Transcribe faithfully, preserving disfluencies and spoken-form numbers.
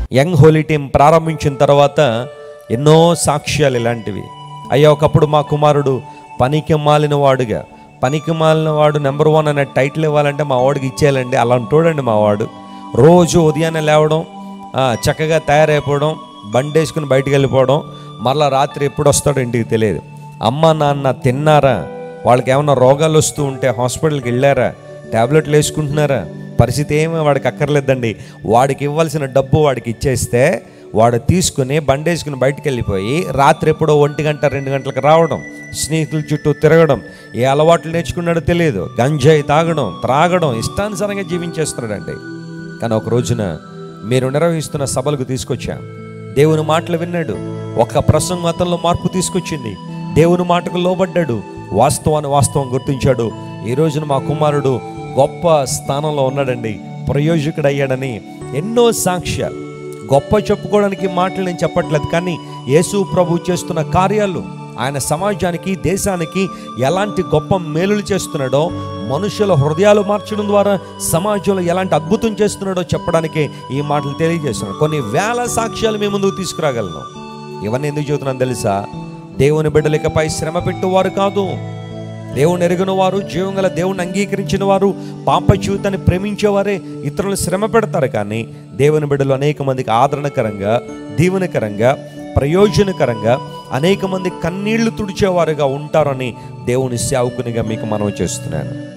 Young Holi team ప్రారంభించిన తర్వాత ఎన్నో సాక్ష్యాలు ఇలాంటివి. అయ్యా, ఒకప్పుడు మా కుమారుడు పనికి మాలిన వాడుగా, పనికి మాలిన వాడు నెంబర్ వన్ అనే టైటిల్ ఇవ్వాలంటే మా వాడికి ఇచ్చేయాలండి. అలాంటి వాడండి మా వాడు. రోజు ఉదయాన్నే లేవడం, చక్కగా తయారైపోవడం, బండి వేసుకుని బయటికి వెళ్ళిపోవడం, మరలా రాత్రి ఎప్పుడు వస్తాడో ఇంటికి తెలియదు. అమ్మ నాన్న తిన్నారా, వాళ్ళకి ఏమైనా రోగాలు వస్తూ ఉంటే హాస్పిటల్కి వెళ్ళారా, ట్యాబ్లెట్లు వేసుకుంటున్నారా, పరిస్థితి ఏమీ వాడికి అక్కర్లేదండి. వాడికి ఇవ్వాల్సిన డబ్బు వాడికి ఇచ్చేస్తే వాడు తీసుకుని బండి వేసుకుని బయటికి వెళ్ళిపోయి రాత్రి ఎప్పుడో ఒంటి గంట రెండు గంటలకు రావడం, స్నేహితుల చుట్టూ తిరగడం, ఏ అలవాట్లు నేర్చుకున్నాడో తెలియదు, గంజాయి తాగడం, త్రాగడం, ఇష్టానుసారంగా జీవించేస్తున్నాడండి. కానీ ఒక రోజున మీరు నిర్వహిస్తున్న సభలకు తీసుకొచ్చాం. దేవుని మాటలు విన్నాడు. ఒక ప్రసంగం అతనిలో మార్పు తీసుకొచ్చింది. దేవుని మాటకు లోబడ్డాడు. వాస్తవాన్ని వాస్తవం గుర్తించాడు. ఈ రోజున మా కుమారుడు గొప్ప స్థానంలో ఉన్నాడండి, ప్రయోజకుడు అయ్యాడని ఎన్నో సాక్ష్యాలు. గొప్ప చెప్పుకోవడానికి మాటలు నేను చెప్పట్లేదు, కానీ యేసు ప్రభు చేస్తున్న కార్యాలు, ఆయన సమాజానికి, దేశానికి ఎలాంటి గొప్ప మేలులు చేస్తున్నాడో, మనుషుల హృదయాలు మార్చడం ద్వారా సమాజంలో ఎలాంటి అద్భుతం చేస్తున్నాడో చెప్పడానికి ఈ మాటలు తెలియజేస్తున్నాడు. కొన్ని వేల సాక్ష్యాలు మేము ముందుకు తీసుకురాగలను. ఇవన్నీ ఎందుకు చెబుతున్నాను తెలుసా? దేవుని బిడ్డలపై శ్రమ పెట్టేవారు కాదు, దేవుని ఎరిగిన వారు, జీవం గల దేవుని అంగీకరించిన వారు, పాప జీవితాన్ని ప్రేమించేవారే ఇతరులను శ్రమ పెడతారు. కానీ దేవుని బిడ్డలు అనేక మందికి ఆదరణకరంగా, దీవెనకరంగా, ప్రయోజనకరంగా, అనేక మంది కన్నీళ్లు తుడిచేవారుగా ఉంటారని దేవుని సేవకునిగా మీకు మనవి చేస్తున్నాను.